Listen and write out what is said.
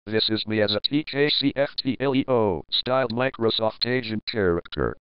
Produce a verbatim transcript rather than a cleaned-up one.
This is me as a T K C F T L E O styled Microsoft agent character.